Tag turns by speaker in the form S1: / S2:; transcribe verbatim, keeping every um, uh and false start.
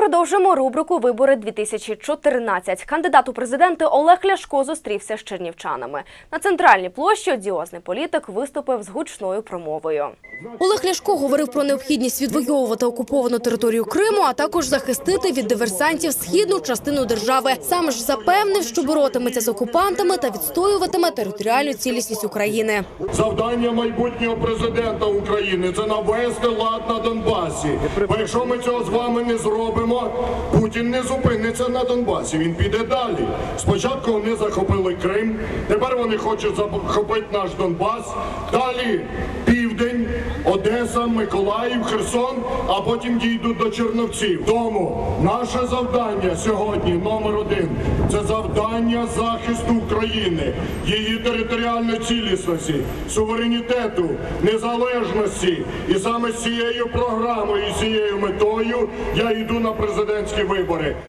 S1: продовжуємо рубрику «Вибори дві тисячі чотирнадцять». Кандидат у президенти Олег Ляшко зустрівся з чернівчанами. На центральній площі одіозний політик виступив з гучною промовою. Олег Ляшко говорив про необхідність відвоювати окуповану територію Криму, а також захистити від диверсантів східну частину держави. Сам ж запевнив, що боротиметься з окупантами та відстоюватиме територіальну цілісність України.
S2: Завдання майбутнього президента України – це навести лад на Донбасі. Бо якщо ми цього з вами не зробимо, Путін не зупиниться на Донбасі, він піде далі. Спочатку вони захопили Крим, тепер вони хочуть захопити наш Донбас, далі Південь, Одеса, Миколаїв, Херсон, а потім дійдуть до Чернівців. Тому наше завдання сьогодні номер один – це завдання захисту України, її територіальної цілісності, суверенітету, незалежності. І саме з цією програмою, і з цією метою я йду на президентські вибори.